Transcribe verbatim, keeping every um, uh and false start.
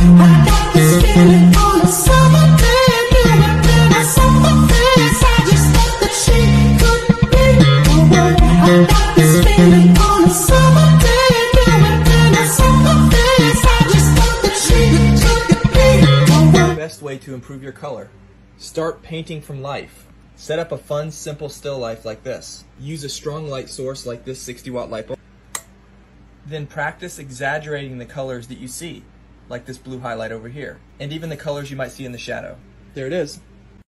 I got this feeling on a summer day, doing a summer face. I just thought that she could be the one. I got this feeling on a summer day, doing a summer face. I just thought that she could be the one. Best way to improve your color. Start painting from life. Set up a fun, simple still life like this. Use a strong light source like this sixty watt light bulb. Then practice exaggerating the colors that you see, like this blue highlight over here, and even the colors you might see in the shadow. There it is.